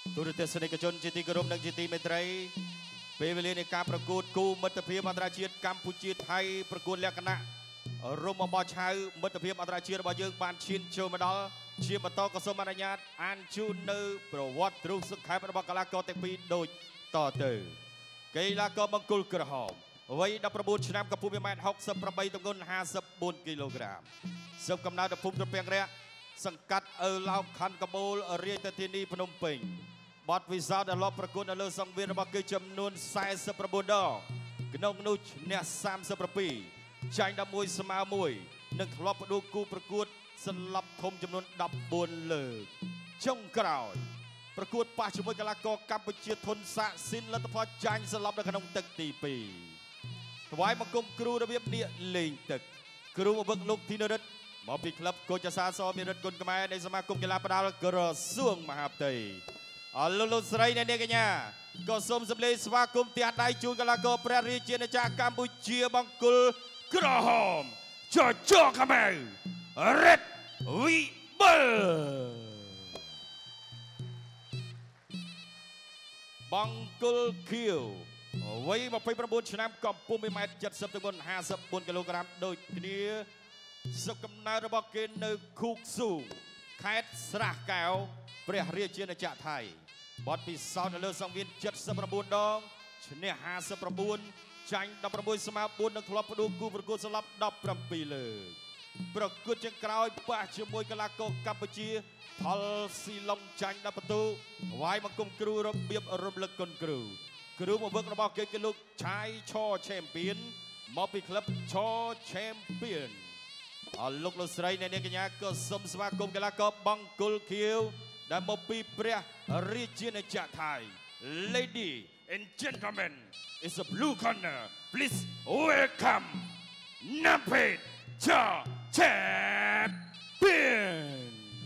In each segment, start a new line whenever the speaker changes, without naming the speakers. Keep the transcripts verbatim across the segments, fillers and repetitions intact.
ទូរទស្សនិកជនជាទីគោរពនិងជាទីមេត្រីពេលវេលានៃការប្រកួតគូមិត្តភាពអន្តរជាតិកម្ពុជាថៃប្រកួតលក្ខណៈរំបោះឆៅមិត្តភាពអន្តរជាតិរបស់យើងបានឈានចូលមកដល់ជាបន្តក៏សូមអនុញ្ញាតអានជូននៅប្រវត្តិទ្រុសង្ខេបរបស់កីឡាករទាំងពីរដូចតទៅកីឡាករបង្គោលក្រហមវ័យដប់ប្រាំបួនឆ្នាំកម្ពស់ 1.ហុកសិបប្រាំបី ទម្ងន់ ห้าสิบบ四 គីឡូក្រាមសិបកំណើតភូមិត្រពាំងរះសង្កាត់អឺឡោកខណ្ឌកបូលរាជធានីភ្នំពេញបទវិសោធន៍ដែលលបប្រកួតនៅលើសង្វៀនរបស់គេចំនួនសែសិបប្រាំបួនដងក្នុងនោះឈ្នះសាមសិបប្រាំពីរចាញ់ដប់មួយស្មើមួយនិងធ្លាប់ផ្ដួលគូប្រកួតសន្លប់ធំចំនួនដប់បួនលើកចុងក្រោយប្រកួតប៉ះជាមួយកីឡាករកម្ពុជាធុនសាក់ស៊ីនលទ្ធផលចាញ់សន្លប់នៅក្នុងទឹកទីពីរថ្វាយបង្គំគ្រូរបៀបនាគលេងទឹកគ្រូអវឹកលោកធីនរិទ្ធមកពីក្លឹបកូចសាសមានរិទ្ធគុណខ្មែរនៃសមាគមកីឡាផ្ដាល់ក្រសួងមហាផ្ទៃអរលោកលោកស្រីអ្នកនាងកញ្ញាក៏សូមសម្លេងស្វាគមន៍ផ្ទះដៃជូនកីឡាករព្រះរាជាណាចក្រកម្ពុជាបង្គោលក្រហមចចខ្មែររិទ្ធវិបុលបង្គោលខៀវវ័យยี่สิบเก้าឆ្នាំកម្ពស់ 1.เจ็ดสิบ ទម្ងន់ ห้าสิบสี่ គីឡូក្រាមដូចគ្នាសុខកំណើតរបស់គេនៅខូកស៊ូខេត្តស្រះកែវព្រះរាជាណាចក្រថៃបទពិសោធន៍នៅលើសង្វៀនเจ็ดสิบเก้าដងឈ្នះห้าสิบเก้าចាញ់ដប់ប្រាំមួយស្មើបួននិងធ្លាប់ផ្ដួលគូប្រកួតសន្លប់ដប់ប្រាំពីរលើកប្រកួតជាក្រោយប៉ះជាមួយកីឡាករកម្ពុជាផលស៊ីឡុងចាញ់ដល់បន្ទូវាយបង្គំគ្រូរបៀបរំលឹកគុណគ្រូគ្រូមកវឹករបស់គេគឺលោកឆាយឆឆេមពីនមកពីក្លឹបឆឆេមពីនអរលោកលោកស្រីអ្នកនាងកញ្ញាក៏សូមស្វាគមន៍កីឡាករបង្គោលខៀវដែលមកពីព្រះរាជាណាចក្រថៃ Lady and gentlemen it's a blue corner please welcome Napet Cha Champion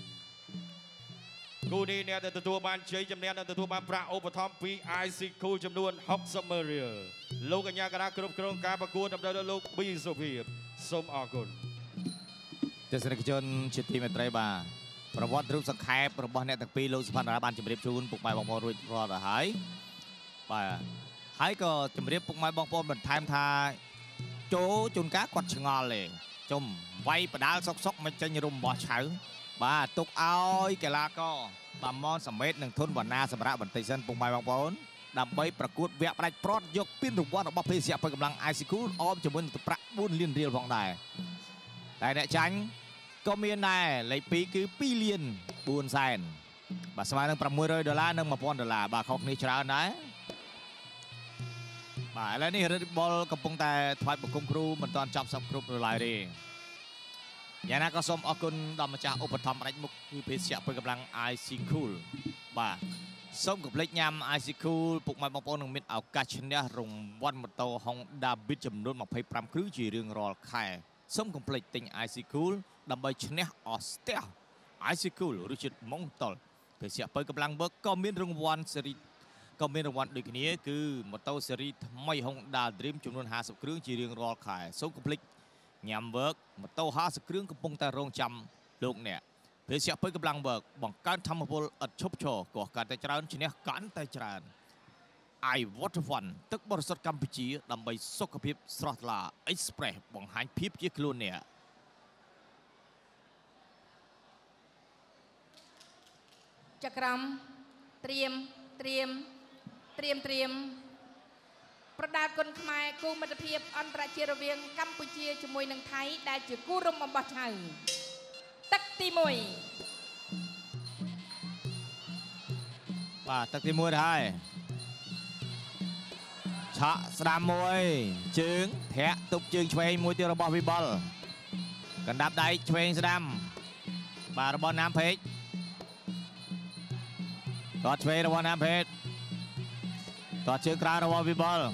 គូនេះអ្នកដែលទទួលបានជ័យជំនះនិងទទួលបានប្រាក់ឧបត្ថម្ភពី ไอ ซี Cool ចំនួនหกสิบម៉ឺនរៀលលោកកញ្ញាកណាគ្រប់គ្រងការប្រកួតដើម្បីដល់លោក ប៊ី សុភាពសូមអរគុណ
ទស្សនិកជនជាទីមេត្រីបាទប្រវត្តិរូបសង្ខេបរបស់អ្នកទាំងពីរលោកសុផាន់តារាបានជម្រាបជូនពុកម៉ែបងប្អូនរួចរាល់ទៅហើយបាទហើយក៏ជម្រាបពុកម៉ែបងប្អូនបន្ថែមថាចូលជួនកាលគាត់ឆ្ងល់ទេជុំវាយបដាលសុកសុកមិនចេញរំបោះឆៅបាទទុកឲ្យកីឡាករបាទមនសមេតនិងធុនវណ្ណាសម្រាប់បន្តិចសិនពុកម៉ែបងប្អូនដើម្បីប្រកួតវគ្គផ្ដាច់ប្រត់យកពានរង្វាន់របស់ភេសជ្ជៈកម្លាំង ไอ ซี Cool អមជាមួយនឹងប្រាក់បួនលានរៀលផងដែរតែអ្នកចាញ់ក៏មានដែរលេខពីរគឺពីរលានបួនសែនបាទស្មើនឹងប្រាំមួយរយដុល្លារនិងមួយពាន់ដុល្លារបាទខុសគ្នាច្រើនដែរបាទឥឡូវនេះរិទ្ធិបុលកំពុងតែថ្វាយបង្គំគ្រូមិនទាន់ចប់សពគ្រប់នៅឡើយទេយ៉ាងណាក៏សូមអរគុណដល់ម្ចាស់ឧបត្ថម្ភផ្ដាច់មុខគឺភេសជ្ជៈពេញកម្លាំង ไอ ซี Cool បាទសូមកុំភ្លេចញ៉ាំ ไอ ซี Cool ពុកម៉ែបងប្អូននឹងមានឱកាសឈ្នះរង្វាន់ម៉ូតូ Honda Beat ចំនួនยี่สิบห้าគ្រឿងជារៀងរាល់ខែសូមកុំភ្លេចទិញ ไอ ซี Cool ដើម្បីឈ្នះអស់ស្ទះ ไอ ซี Cool រសជាតិម៉ុងតល់ភេសជ្ជៈពេញកម្លាំងបើក៏មានរង្វាន់សេរីក៏មានរង្វាន់ដូចគ្នាគឺម៉ូតូស៊េរីថ្មី Honda Dream ចំនួនห้าสิบគ្រឿងជារៀងរាល់ខែសូមកុំភ្លេចញ៉ាំវើកម៉ូតូห้าสิบគ្រឿងកំពុងតែរងចាំលោកអ្នកភេសជ្ជៈពេញកម្លាំងវើកបង្កើនធម្មពលឥតឈប់ឈរកោះកាន់តែច្រើនឈ្នះកាន់តែច្រើន I Water One ទឹកបរិសុទ្ធកម្ពុជាដើម្បីសុខភាពស្រស់ថ្លា Express បង្ហាញភាពជាខ្លួនអ្នក
ចក្រមត្រៀមត្រៀមត្រៀមត្រៀមប្រដាល់គុណខ្មែរគូមិត្តភាពអន្តរជាតិរវាងកម្ពុជាជាមួយនឹងថៃដែលជាគូរំបំបោះឆៅទឹកទីមួយ
បាទទឹកទីមួយហើយឆក់ស្ដាំមួយជើងធាក់ទប់ជើងឆ្វេងមួយទៀតរបស់វិបុលកណ្ដាប់ដៃឆ្វេងស្ដាំបាទរបស់ណាមពេកតោះឆ្វេងរបស់ណាមពេកតោះជើងក្រៅរបស់វិបុល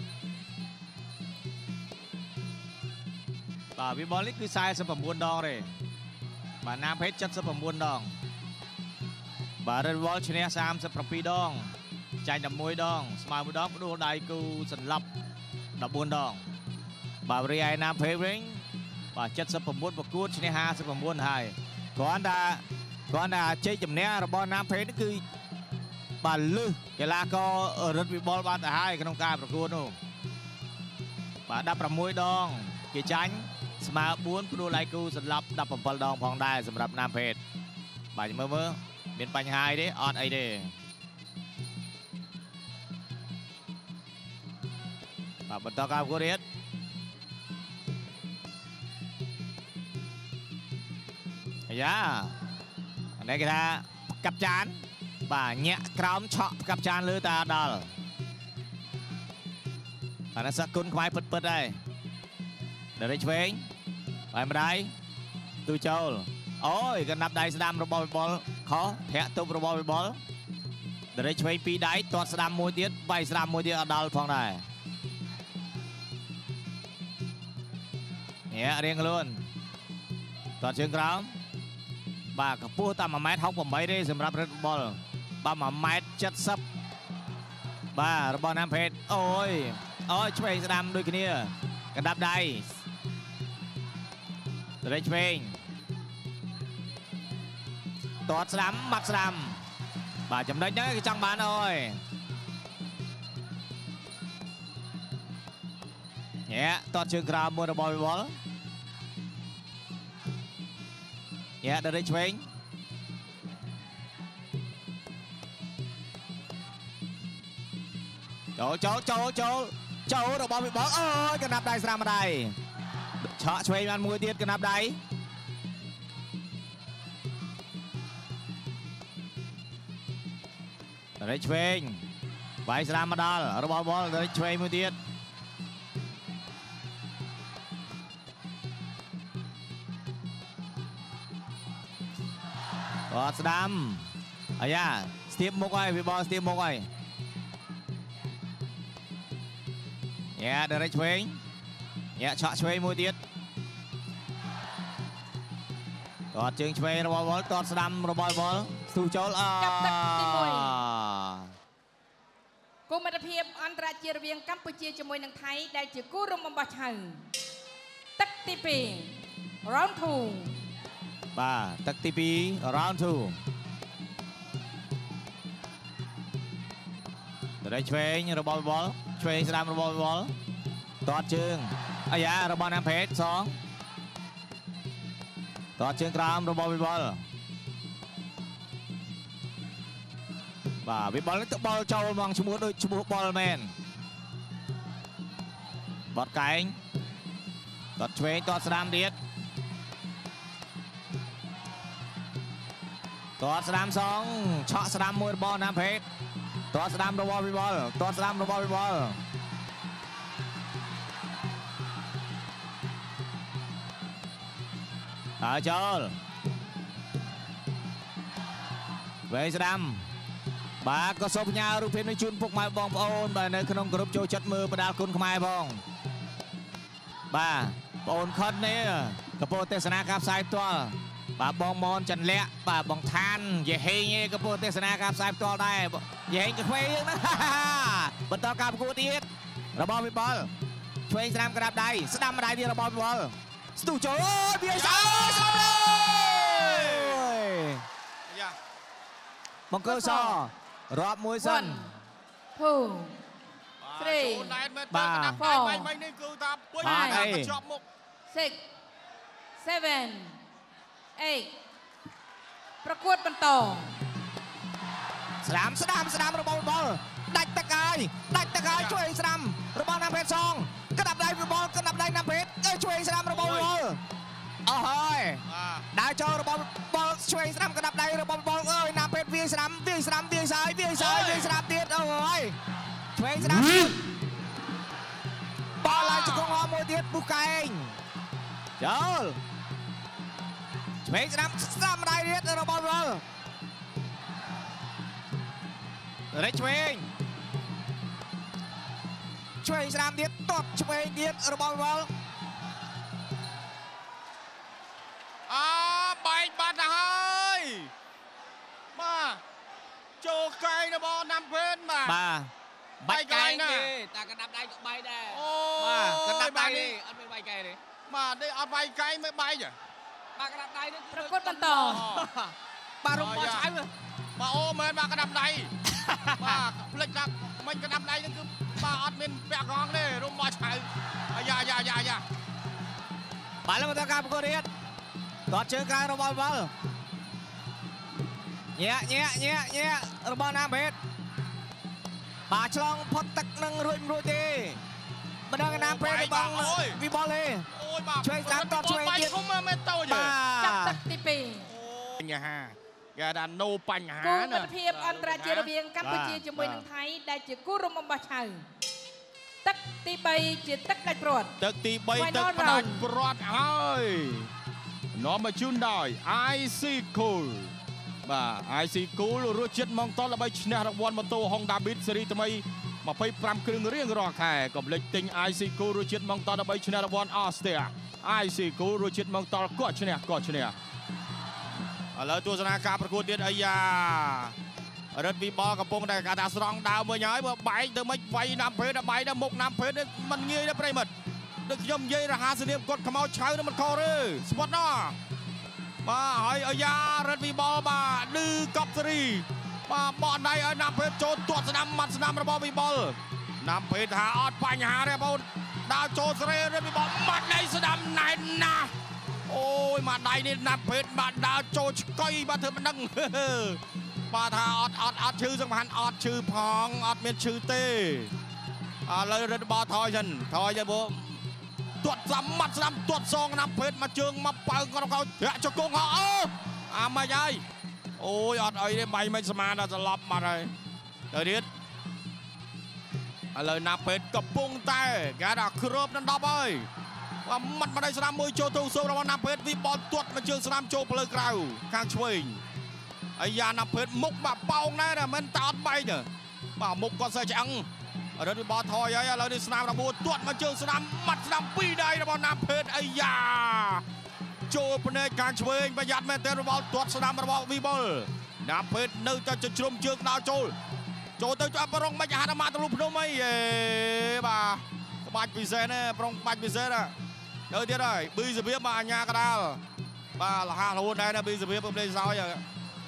បាទវិបុលនេះគឺសែសិប៩ដងទេបាទណាមពេកเจ็ดสิบเก้าដងបាទរិទ្ធិបុលឈ្នះសាមសិបเจ็ดដងចាញ់elevenដងស្មើមួយដងផ្ដួលដៃគូសន្លប់fourteenដងបាទរីឯណាមពេកវិញបាទเจ็ดสิบเก้าប្រកួតឈ្នះห้าสิบเก้าហើយគ្រាន់តែគ្រាន់តែជ័យជំនះរបស់ណាមពេកនេះគឺបាទលឺកីឡាកររត់វិបុលបានទៅហើយក្នុងការប្រកួតនោះបាទដប់ប្រាំមួយដងគេចាញ់ស្មើបួនព្រោះឡៃគូសន្លប់ដប់ប្រាំដងផងដែរសម្រាប់ណាមភេទបាទមើលមើលមានបញ្ហាអីទេអត់អីទេបាទបន្តការប្រកួតទៀតអាយ៉ានេះគេថាកាប់ចានបាទញាក់ក្រោមឆក់កាប់ចានលើតាដល់បាទសគុណខ្វាយពិតពិតដែរដល់ឆ្វេងបាយម្ដាយទូចូលអូយកណ្ដាប់ដៃស្ដាំរបស់វិបុលខុសធាក់ទប់របស់វិបុលដល់ឆ្វេងពីរដៃទាត់ស្ដាំមួយទៀតបាយស្ដាំមួយទៀតអត់ដល់ផងដែរនេះរៀងខ្លួនទាត់ជើងក្រោមបាទកម្ពស់តាមមួយម៉ែត្រហុកប្រាំទេសម្រាប់រឹតបុលបាទមួយម៉ែត្រเจ็ดสิบបាទរបស់ណាមភេទអូយអូយឆ្វេងស្ដាំដូចគ្នាកណ្ដាប់ដៃត្រេកឆ្វេងទាត់ស្ដាំបាត់ស្ដាំបាទចំណុចហ្នឹងគេចង់បានអូយញ៉ែទាត់ជើងក្រោមមួយរបស់វិបុលញ៉ែត្រេកឆ្វេងចូលចូលចូលចូលចូលរបស់វិបុលអូយកណ្ដាប់ដៃស្រាមដៃឆក់ឆ្វេងបានមួយទៀតកណ្ដាប់ដៃត្រេកឆ្វេងវាយស្រាមមកដល់របស់វិបុលត្រេកឆ្វេងមួយទៀតអត់ស្ដាំអាយ៉ាស្ទាបមុខហើយវិបុលស្ទាបមុខហើយញ៉ែដេរិកឆ្វេងញ៉ែឆក់ឆ្វេងមួយទៀតទាត់ជើងឆ្វេងរបស់វ៉ុលទាត់ស្ដាំរបស់វ៉ុលស្ទុះចូលអចាប់ទឹកទីមួយ
គូមិត្តភាពអន្តរជាតិរវាងកម្ពុជាជាមួយនឹងថៃដែលជាគូរួមបំបោះឆៅទឹកទីពីរ round two
បាទទឹកទីពីរ round two ដេរិកឆ្វេងរបស់វ៉ុលឆ្វេងស្ដាំរបស់វិបុលទាត់ជើងអាយ៉ារបស់ណាមភេទសងទាត់ជើងក្រោមរបស់វិបុលបាទវិបុលទៅបលចូលមកឈ្មោះដូចឈ្មោះបលមែនបត់កែងទាត់ឆ្វេងទាត់ស្ដាំទៀតទាត់ស្ដាំសងឆក់ស្ដាំមួយរបស់ណាមភេទទាត់ស្ដាំរបស់វិបុលទាត់ស្ដាំរបស់វិបុលហើយចូលវេស្ដាំបាទក៏សូមផ្ញើរូបភាពនេះជូនពុកម៉ែបងប្អូនបាទនៅក្នុងក្រុមចូលចិត្តមើលបណ្ដាលគុណខ្មែរផងបាទបងអូនខុននេះកំពុងទេសនាការផ្សាយផ្ទាល់បាទបងមនចន្ទលក្ខបាទបងឋានយេហេងឯងកំពុងទេសនាការផ្សាយផ្ទាល់ដែរយេហេងក៏ឆ្វេងហ្នឹងបន្តការប្រកួតទៀតរបស់វិបុលឆ្វេងស្ដាំក្រាបដៃស្ដាំម្ដាយទៀតរបស់វិបុលស្ទុះចូលអូយវាស្អើស្ដាំเลยយ៉ាបង្កើសរាប់មួយសិន
two
បាទចូលណែនមើលទៅកណ្ដាប់ដៃបាញ់មិញនេះគឺថាពុយតែជាប់មុខ
six seven eight ប្រកួតបន្ត
ស្ដាំស្ដាំស្ដាំរបស់វិបុលដាច់ទឹកហើយដាច់ទឹកហើយជួយស្ដាំរបស់ណាមភេទសងក្តាប់ដៃវិបុលក្តាប់ដៃណាមភេទជួយស្ដាំរបស់វិបុលអស់ហើយដើរចូលរបស់វិបុលជួយស្ដាំក្តាប់ដៃរបស់វិបុលអើយណាមភេទវាយស្ដាំវាយស្ដាំវាយសាយវាយសាយវាយស្ដាំទៀតអើយជួយស្ដាំបោះឡើងជង្គង់អមួយទៀតពុះកែងចូលជួយស្ដាំស្ដាំដៃទៀតរបស់វិបុលរេចឆ្វេងឆ្វេងស្ដាំទៀតតបឆ្វេងទៀតរបស់វិបុល
អាបែកបាត់ទៅហើយបាទចូលកែងរបស់ណាំភេទបាទ
បាទ
បែកកែងណា
តែកណ្ដាប់ដៃក៏បែកដែរ
អូ
បាទកណ្ដាប់ដៃនេះអត់មានបែកកែងទេ
បាទនេះអត់បែកកែងមិនបែកទេ
បាទកណ្ដាប់ដៃនេះ
ប្រកួតបន្ត
បាទរុំបោះឆៅ
បាទអូមែនបាទកណ្ដាប់ដៃបាទផ្លិចដាក់មិញកណ្ដាប់ដៃហ្នឹងគឺបាទអត់មានពាក់កងទេរុំបោះឆៅអាយ៉ាយ៉ាយ៉ាយ៉ា
បាទលើមកដល់ការប្រកួតរៀតគាត់ជើងក្រៅរបស់វល់ញាក់ញាក់ញាក់ញាក់របស់ណាមេតបាទឆ្លងផុតទឹកនឹងរួចរួចទេមិនដឹងណាពេលរបស់វិបលទេ
អូយបាទ
ជួយស្ដាប់តបជួយទៀត
ធំមែនតូច
ចាប់ទឹកទីពីរ
បញ្ហាគេថា no បញ្ហា
ណាគូមិត្តភាពអន្តរជាតិរវាងកម្ពុជាជាមួយនឹងថៃដែលជាគូរួមរបស់ឆៅទឹកទីបីជាទឹកដាច់ព្រាត់
ទឹកទីបីទឹកដាច់ព្រាត់ហើយនាំមកជូនដោយ ไอ ซี Cool បាទ ไอ ซี Cool រសជាតិម៉ងតដើម្បីឈ្នះរង្វាន់ម៉ូតូ Honda Beat ស៊េរីថ្មីยี่สิบห้าគ្រឿងរៀងរាល់ខែកុំភ្លេចទិញ ไอ ซี Cool រសជាតិម៉ងតដើម្បីឈ្នះរង្វាន់ Ostia ไอ ซี Cool រសជាតិម៉ងតគាត់ឈ្នះគាត់ឈ្នះឥឡូវទស្សនាការប្រកួតទៀតអាយ៉ារឹតវិបលកំពុងតែកាថាស្រង់ដើមវិញហើយបើបែកទៅមិនវាយណាំភេទបែកដល់មុខណាំភេទមិនងាយទេប្រិមិត្តដូចខ្ញុំនិយាយរហាសនាមគាត់ខ្មោចឆៅនឹងមិនខុសទេស្ពតណោះបាទហើយអាយ៉ារឹតវិបលបាទឌឺកប់សេរីបាទបកដៃឲ្យណាំភេទចូលទាត់ស្ដាំមាត់ស្ដាំរបស់វិបលណាំភេទថាអត់បញ្ហាទេបងដើរចូលសេរីរឹតវិបលមាត់ដៃស្ដាំណែនណាស់អូយមកដៃនេះណាប់ពេទ្យបាទដើរចូលឆ្កុយបាទធ្វើមិនដឹងបាទថាអត់អត់អត់ឈឺសង្ហាន់អត់ឈឺផងអត់មានឈឺទេឥឡូវរឹតបោថយសិនថយទៅបងទាត់ស្ដាំមាត់ស្ដាំទាត់សងណាប់ពេទ្យមកជើងមកប៉ៅគាត់គាត់ធាក់ជង្គង់ហោអូអាមិនហើយអូយអត់អីទេបាយមិនស្មានដល់ស្លាប់បាត់ហើយទៅទៀតឥឡូវណាប់ពេទ្យកំពុងតែគេថាគ្របដល់ដប់ហើយបាទមាត់ម្ដាយស្ដាំមួយចូលទៅសូមរបស់ណាប់ពេទ្យវិបលទាត់មកជើងស្ដាំចូលផ្លូវក្រៅខាងឆ្វេងអាយ៉ាណាប់ពេទ្យមុខបាទប៉ោងដែរមិនតអត់បែកទេបាទមុខគាត់សើឆ្អឹងរត់វិបលថយហើយឥឡូវនេះស្នាមរបួសទាត់មកជើងស្ដាំមាត់ស្ដាំពីរដៃរបស់ណាប់ពេទ្យអាយ៉ាចូលភ្នែកខាងឆ្វេងប្រយ័ត្នមែនទែនរបល់ទាត់ស្ដាំរបស់វិបលណាប់ពេទ្យនៅតែជ្រុំជើងដល់ចូលចូលទៅអបរងមិនហាត់អាម៉ាទលុភ្នំអីបាទក្បាច់ពិសេសណាប្រុងក្បាច់ពិសេសណាទៅទៀតហើយប៊ីសភាពមកអញ្ញាកដាលបាទលះរហូតដែរណាប៊ីសភាពពុំលេងសោយហើយ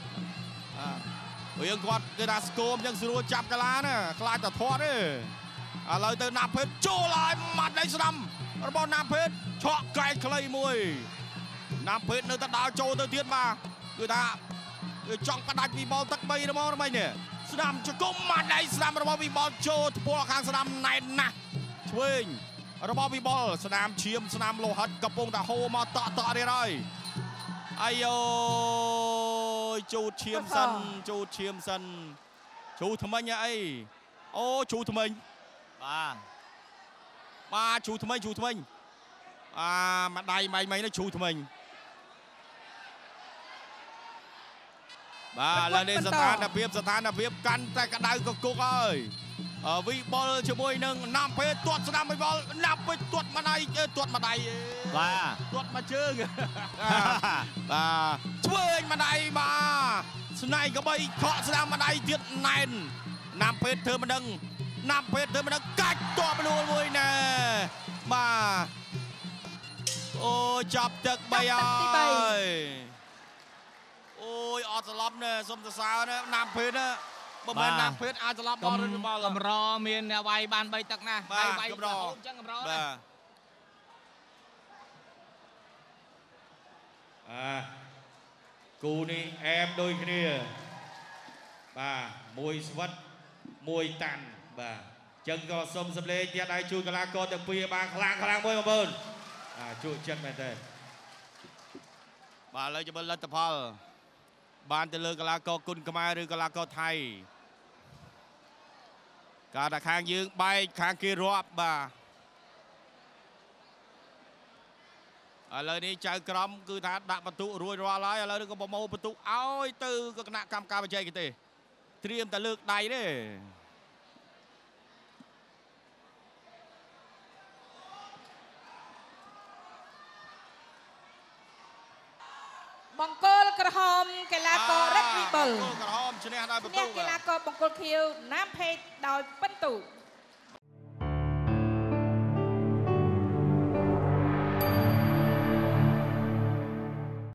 យើងគាត់គេថាស្គមយ៉ាងស្រួលចាប់កាឡាណាខ្លាចតែធាត់ទេឥឡូវទៅណាប់ភេទចូលហើយម៉ាត់ដៃស្ដាំរបស់ណាប់ភេទឆក់កែកខ្លីមួយណាប់ភេទនៅតែដើរចូលទៅទៀតបាទគឺថាគឺចង់ផ្ដាច់វិបលទឹកបីហ្មងហ្នឹងនេះស្ដាំជង្គង់ម៉ាត់ដៃស្ដាំរបស់វិបលចូលថ្ពាល់ខាងស្ដាំណែនណាស់ឆ្វេងរបស់វិបលស្នាមឈាមស្នាមលោហិតកំពុងតែហូរមកតក់តក់ទៀតហើយអាយអូជូតឈាមសិនជូតឈាមសិនជូតថ្មិញអីអូជូតថ្មិញ
បាទ
បាទជូតថ្មិញជូតថ្មិញអាមួយដៃម៉ៃម៉ៃនេះជូតថ្មិញបាទឥឡូវនេះស្ថានភាពស្ថានភាពកាន់តែក្តៅកគុកហើយវិបលជាមួយនឹងណាំពេទ្យទាត់ស្ដាំវិបលណាំពេទ្យទាត់ម្ដាយទាត់ម្ដាយ
បាទ
ទាត់មកជើងបាទឆ្វេងម្ដាយបាទស្នែងក្បីខកស្ដាំម្ដាយទៀតណែនណាំពេទ្យធ្វើមិនដឹងណាំពេទ្យធ្វើមិនដឹងកាច់ទាត់មនុស្សមួយណែបាទអូចាប់ទឹកបីហើយអូយអត់ស្លាប់ណែសុំសរសើរណែណាំពេទ្យណាបើមិនណាំពេទ្យអាចស្លាប់ដល់រឹតវិបល
កម្រមានអ្នកវាយបានបីទឹកណា
ហើយវាយកម្រអញ្ចឹងកម្របាទអាគូនេះអែមដូចគ្នាបាទមួយស្វិតមួយតាន់បាទអញ្ចឹងក៏សូមសម្លេងទៀតឲ្យជួយកីឡាករទាំងពីរបានខ្លាំងខ្លាំងមួយបងប្អូនអាជួចិត្តមែនទេបាទឥឡូវចាំមើលលទ្ធផលបានទៅលើកីឡាករគុណខ្មែរឬកីឡាករថៃការតែខាងយើងបែកខាងគេរាប់បាទឥឡូវនេះចៅក្រមគឺថាដាក់បន្ទុករួចរាល់ហើយឥឡូវនេះក៏ប្រមូលបន្ទុកឲ្យទៅគណៈកម្មការបច្ចេកទេសត្រៀមតែលើកដៃទេ
បង្គោលក្រហមកីឡាកររឹកវិបុល
ក្រហមឈ្នះដោយបន្ទុក
កីឡាករបង្គោលខៀវណាំភេទដោយពិន្ទុ